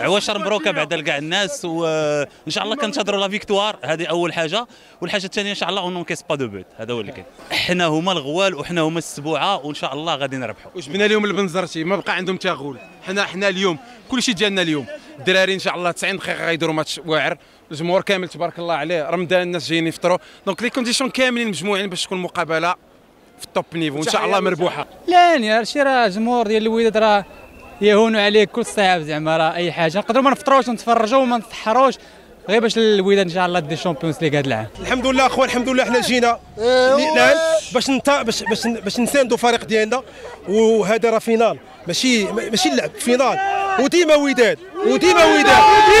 عواشر مبروكه بعد لكاع الناس، وان شاء الله كنتظروا لا فيكتوار، هذه اول حاجه. والحاجه الثانيه ان شاء الله اون نونكيس با دو بوت، هذا هو اللي كاين. حنا هما الغوال وحنا هما السبوعه، وان شاء الله غادي نربحوا. وجبنا لهم البنزرتي، ما بقى عندهم تغول. حنا اليوم كلشي ديالنا اليوم. الدراري ان شاء الله 90 دقيقه غيديروا ماتش واعر، الجمهور كامل تبارك الله عليه، رمضان الناس جايين يفطروا، دونك لي كونديسيون كاملين مجموعين باش تكون مقابله في التوب نيفو ان شاء الله مربوحه. لا يعني هادشي راه الجمهور ديال الوداد راه يهونوا عليه كل صعاب، زعما راه اي حاجه نقدروا ما نفطروش ونتفرجوا وما نتحروش غير باش الوداد ان شاء الله دي شامبيونز ليغ هذا العام. الحمد لله اخوان، الحمد لله حنا جينا الان باش نساندوا الفريق ديالنا، وهذا راه فينال ماشي اللعب، فينال وديما وداد وديما وداد.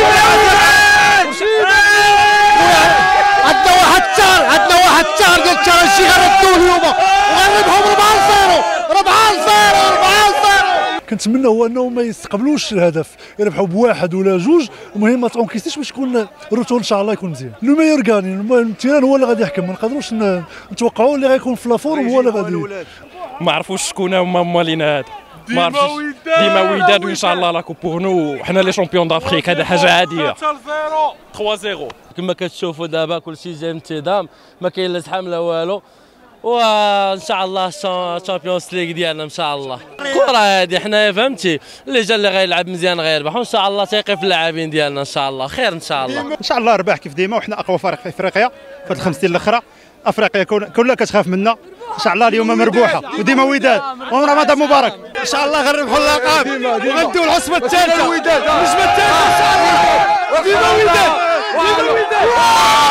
عندنا واحد الشهر ديال الترجي غنردوه اليوم وغنربحهم 4-0. كنتمنى هو انهم ما يستقبلوش الهدف، يربحوا بواحد ولا جوج، المهم ما تونكيستيش باش يكون الروتور ان شاء الله يكون مزيان. لو ميور غاني، الامتحان هو اللي غادي يحكم، ما نقدروش نتوقعوا اللي غيكون في لافورم هو اللي غادي. ما عرفوش شكون هما موالينا، هذا ما عرفتش. ديما وداد وان شاء الله لاكو بور نو، حنا لي شامبيون دافريك، هذا حاجه عاديه. 3-0 كما كتشوفوا دابا كلشي جاي من انتظام، ما كاين لا زحام لا والو، وان شاء الله الشامبيونز ليغ ديالنا ان شاء الله. الكره هذه حنايا فهمتي، اللي جا اللي غيلعب مزيان غيربح، وان شاء الله ثقي في اللاعبين ديالنا ان شاء الله خير ان شاء الله. ان شاء الله رباح كيف ديما، وحنا اقوى فريق في افريقيا في هاد 5 سنين الاخرى. افريقيا كلها كتخاف منا، ان شاء الله اليوم مربوحه وديما وداد ورمضان مبارك. ان شاء الله غنربحوا اللقب وغنديو العصبه الثالثه، النجمه الثالثه ان شاء الله. ديما وداد ديما وداد.